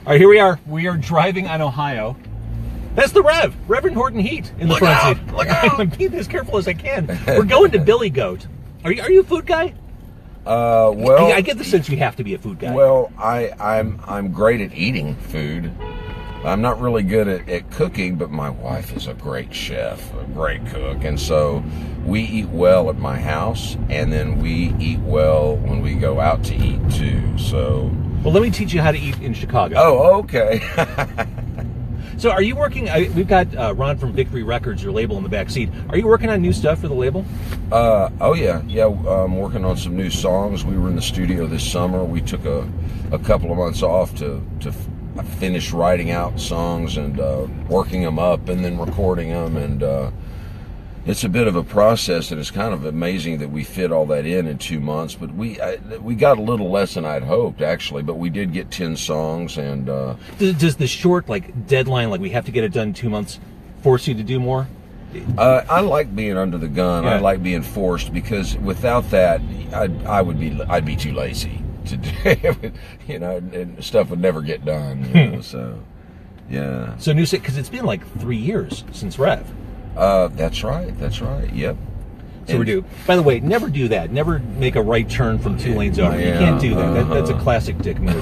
All right, here we are. We are driving on Ohio. That's the Rev, Reverend Horton Heat in the front seat. Look out! I'm being as careful as I can. We're going to Billy Goat. Are you a food guy? Well, I get the sense you have to be a food guy. Well, I'm great at eating food. I'm not really good at cooking, but my wife is a great chef, a great cook, and so we eat well at my house, and then we eat well when we go out to eat too. So, well, let me teach you how to eat in Chicago. Oh, okay. So are you working, we've got Ron from Victory Records, your label, in the back seat. Are you working on new stuff for the label? Oh yeah. I'm working on some new songs. We were in the studio this summer. We took a couple of months off to finish writing out songs and working them up and then recording them, and it's a bit of a process, and it's kind of amazing that we fit all that in 2 months, but we got a little less than I'd hoped, actually, but we did get 10 songs. And does the short deadline, we have to get it done in 2 months, force you to do more? I like being under the gun. Yeah. I like being forced, because without that I'd be too lazy to do it, and stuff would never get done, so yeah. So new set, because it's been 3 years since Rev. That's right. Yep. So we're due. By the way, never do that. Never make a right turn from 2 lanes over. Yeah, you can't do that. That's a classic dick move.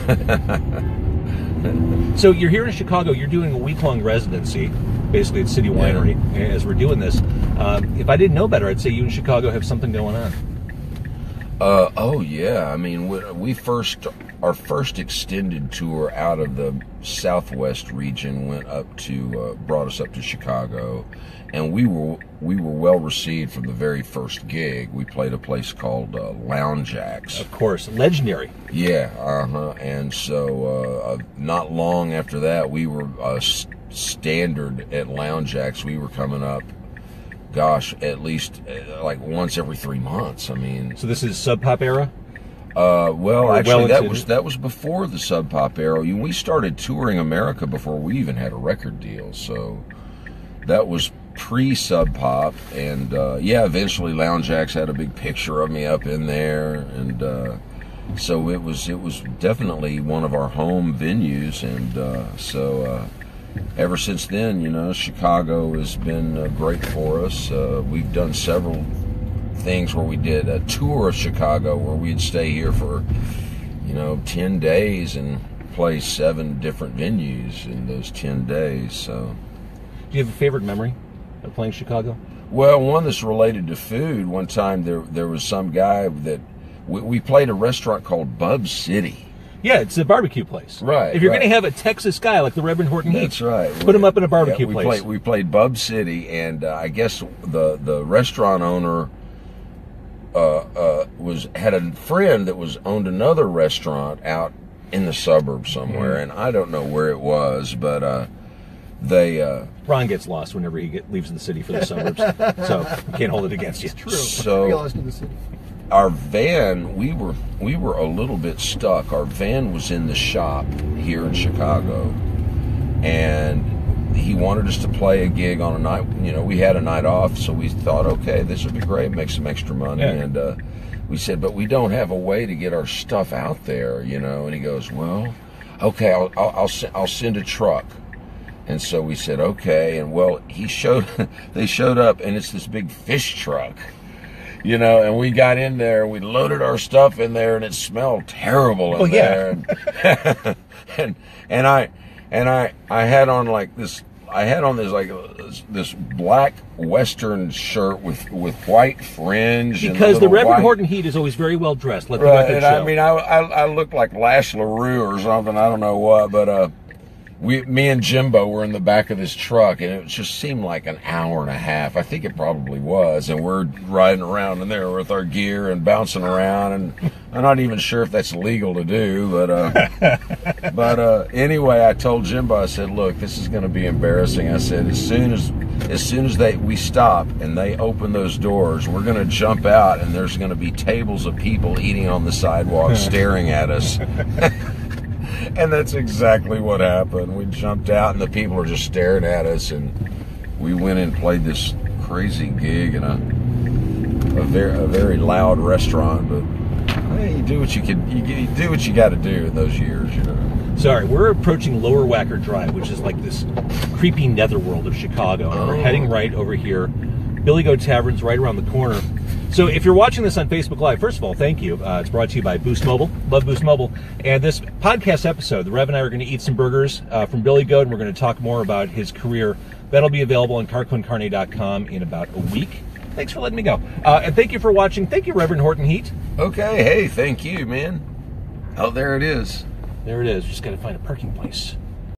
So you're here in Chicago. You're doing a week-long residency, basically at City Winery. As we're doing this, if I didn't know better, I'd say you in Chicago have something going on. Oh yeah. I mean, our first extended tour out of the Southwest region brought us up to Chicago, and we were well received from the very first gig. We played a place called Lounge Acts. Of course, legendary. Yeah, and so not long after that, we were standard at Lounge Acts. We were coming up, gosh, at least once every 3 months. I mean, so this is Sub Pop era. Well, actually, that was before the Sub Pop era. We started touring America before we even had a record deal, so that was pre-Sub Pop. And eventually Lounge Acts had a big picture of me up in there, and so it was definitely one of our home venues. And so ever since then, Chicago has been great for us. We've done several things where we did a tour of Chicago where we'd stay here for 10 days and play 7 different venues in those 10 days. So, do you have a favorite memory of playing Chicago? Well, one that's related to food. One time there was some guy that we played a restaurant called Bub City. Yeah, it's a barbecue place. Right. If you're going to have a Texas guy like the Reverend Horton Heat, that's right. Put him up in a barbecue place. We played Bub City, and I guess the restaurant owner had a friend that owned another restaurant out in the suburbs somewhere, and I don't know where it was, but Ron gets lost whenever he leaves the city for the suburbs, so you can't hold it against you. True. So He lost in the city. Our van, we were a little bit stuck. Our van was in the shop here in Chicago, and he wanted us to play a gig on a night. We had a night off, so we thought, okay, this would be great, make some extra money. Yeah. And we said, but we don't have a way to get our stuff out there, And he goes, well, okay, I'll send a truck. And so we said, okay. And well, they showed up, and it's this big fish truck. And we got in there, and we loaded our stuff in there, and it smelled terrible in there. And I had on this black Western shirt with white fringe. Because the Reverend Horton Heat is always very well dressed. Let the record show. I mean, I looked like Lash LaRue or something. I don't know what, but me and Jimbo were in the back of this truck, and it just seemed like an hour and a half. I think it probably was, and we're riding around in there with our gear and bouncing around, and I'm not even sure if that's legal to do, but anyway, I told Jimbo, I said, look, this is going to be embarrassing. I said, as soon as we stop and they open those doors, we're going to jump out, and there's going to be tables of people eating on the sidewalk staring at us. And that's exactly what happened. We jumped out, and the people are just staring at us, and we went and played this crazy gig in a very loud restaurant. But hey, you do what you got to do in those years, So Sorry, we're approaching Lower Wacker Drive, which is like this creepy netherworld of Chicago. And we're heading right over here. Billy Goat Tavern's right around the corner. So if you're watching this on Facebook Live, first of all, thank you. It's brought to you by Boost Mobile. Love Boost Mobile. And this podcast episode, the Rev and I are going to eat some burgers from Billy Goat, and we're going to talk more about his career. That'll be available on carquincarne.com in about a week. Thanks for letting me go. And thank you for watching. Thank you, Reverend Horton Heat. Okay, hey, thank you, man. Oh, there it is. There it is. Just got to find a parking place.